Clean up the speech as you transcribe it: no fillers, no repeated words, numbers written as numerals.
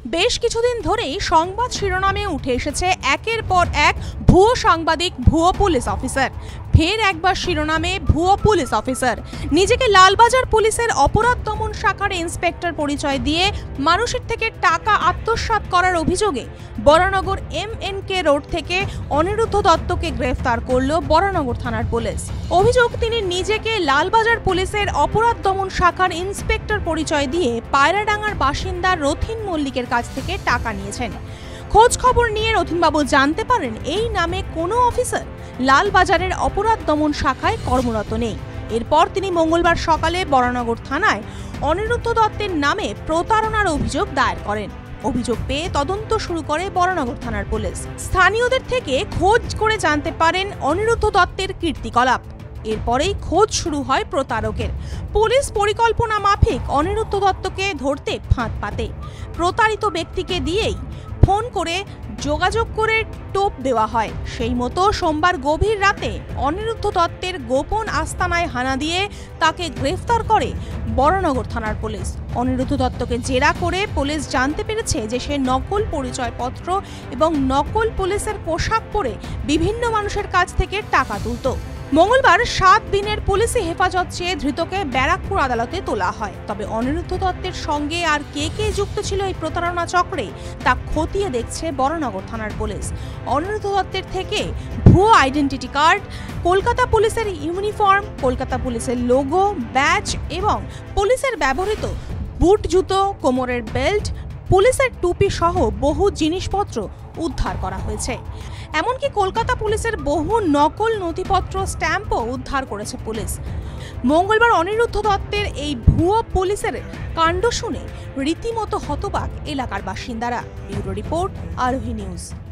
বেশ কিছুদিন ধরেই সংবাদ শিরোনামে উঠে এসেছে একের পর এক ভুয়ো সাংবাদিক, ভুয়ো পুলিশ অফিসার। ফের একবার শিরোনামে ভুয়ো পুলিশ অফিসার। নিজেকে লালবাজার পুলিশের অপরাধ দমন শাখার ইন্সপেক্টর পরিচয় দিয়ে মানুষের থেকে টাকা আত্মসাৎ করার অভিযোগে বরানগর MNK রোড থেকে অনিরুদ্ধ দত্তকে গ্রেফতার করল বরানগর থানার পুলিশ। অভিযোগ, তিনি নিজেকে লালবাজার পুলিশের অপরাধ দমন শাখার ইন্সপেক্টর পরিচয় দিয়ে পায়রাডাঙ্গার বাসিন্দা রথিন মল্লিকের কাছ থেকে টাকা নিয়েছেন। খোঁজ খবর নিয়ে রথিনবাবু জানতে পারেন এই নামে কোনো অফিসার লালবাজারের অপরাধ দমন শাখায় কর্মরত নেই। এরপর তিনি মঙ্গলবার সকালে বরানগর থানায় অনিরুদ্ধ দত্তের নামে প্রতারণার অভিযোগ দায়ের করেন। অভিযোগ পেয়ে তদন্ত শুরু করে বরানগর থানার পুলিশ। স্থানীয়দের থেকে খোঁজ করে জানতে পারেন অনিরুদ্ধ দত্তের কীর্তিকলাপ। এরপরেই খোঁজ শুরু হয় প্রতারকের। পুলিশ পরিকল্পনা মাফিক অনিরুদ্ধ দত্তকে ধরতে ফাঁদ পাতে। প্রতারিত ব্যক্তিকে দিয়েই ফোন করে যোগাযোগ করে টোপ দেওয়া হয়। সেই মতো সোমবার গভীর রাতে অনিরুদ্ধ দত্তের গোপন আস্তানায় হানা দিয়ে তাকে গ্রেফতার করে বরানগর থানার পুলিশ। অনিরুদ্ধ দত্তকে জেরা করে পুলিশ জানতে পেরেছে যে সে নকল পরিচয়পত্র এবং নকল পুলিশের পোশাক পরে বিভিন্ন মানুষের কাছ থেকে টাকা তুলত। মঙ্গলবার 7 দিনের পুলিশি হেফাজত চেয়ে ধৃতকে ব্যারাকপুর আদালতে তোলা হয়। তবে অনিরুদ্ধ দত্তের সঙ্গে আর কে কে যুক্ত ছিল এই প্রতারণা চক্রে তা খতিয়ে দেখছে বরানগর থানার পুলিশ। অনিরুদ্ধ দত্তের থেকে ভুয়ো আইডেন্টিটি কার্ড, কলকাতা পুলিশের ইউনিফর্ম, কলকাতা পুলিশের লোগো, ব্যাজ এবং পুলিশের ব্যবহৃত বুট জুতো, কোমরের বেল্ট, পুলিশের টুপি সহ বহু জিনিসপত্র উদ্ধার করা হয়েছে। এমনকি কলকাতা পুলিশের বহু নকল নথিপত্র, স্ট্যাম্পও উদ্ধার করেছে পুলিশ। মঙ্গলবার অনিরুদ্ধ দত্তের এই ভুয়ো পুলিশের কাণ্ড শুনে রীতিমতো হতবাক এলাকার বাসিন্দারা। Bureau report, Arohi news.